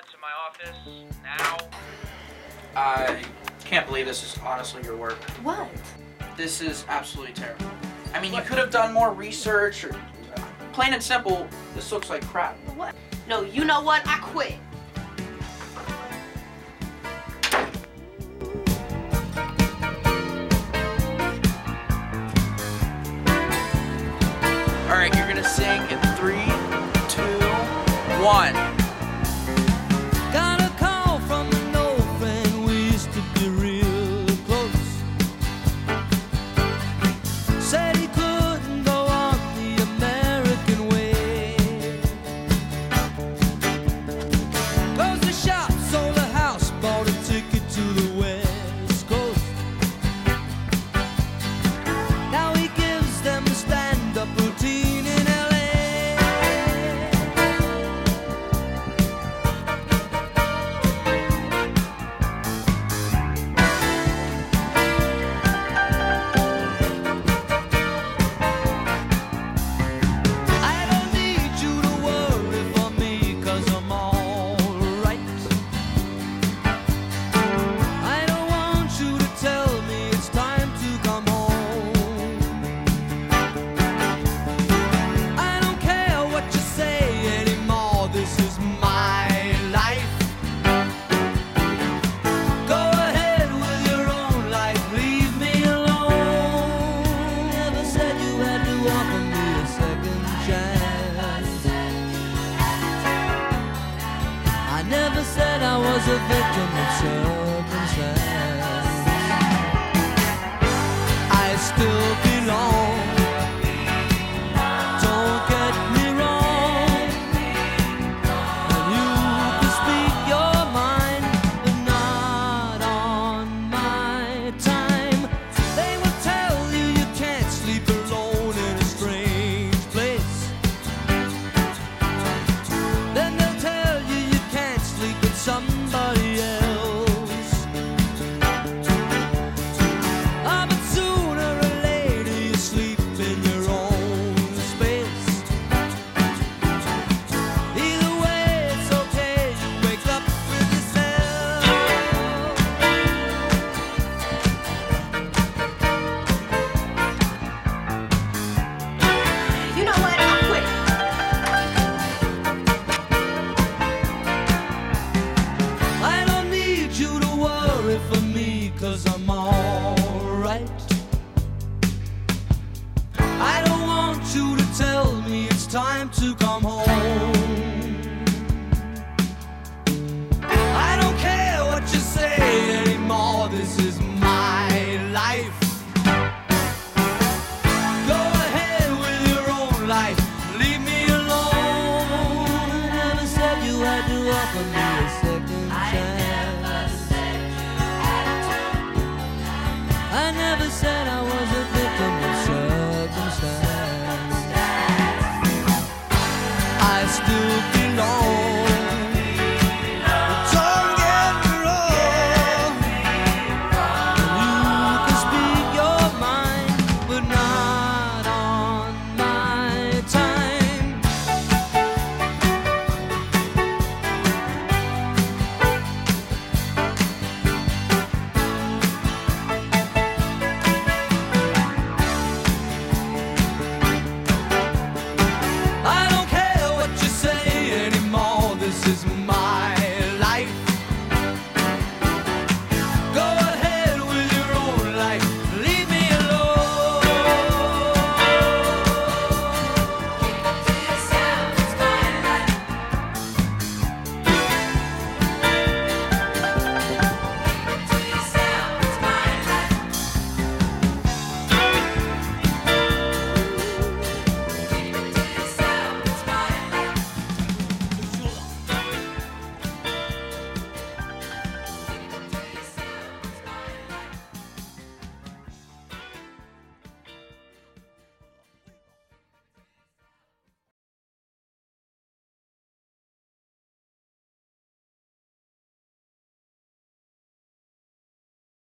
to my office now. I can't believe this is honestly your work. What? This is absolutely terrible. I mean, you could have done more research, or plain and simple, this looks like crap. What? No, you know what? I quit. All right, you're gonna sing in 3, 2, 1. Got a call from an old friend, we used to be real close. Said he couldn't go on the American way. Closed the shop, sold a house, bought a ticket to the West Coast. Now he gives them a stand-up routine in LA. I don't need you to worry for me, 'cause I'm alright. I don't want you to tell me it's time to come home. I don't care what you say anymore, this is my life. Go ahead with your own life, leave me alone. Never said you had to offer me a second chance. I never said I was a victim of circumstance. I still belong. Don't get me wrong. And you can speak your mind, but not on my time. They will tell you you can't sleep alone in a strange place. Then they'll tell you you can't sleep with somebody else. Ah, but sooner or later you sleep in your own space. Either way, it's okay, you wake up with yourself. You know what? I quit. I don't need you to worry for me, 'cause I'm alright. I don't want you to tell me it's time to come home. I don't care what you say anymore, this is my life. Go ahead with your own life, leave me alone. I never said you had to offer me a second chance. I never said I was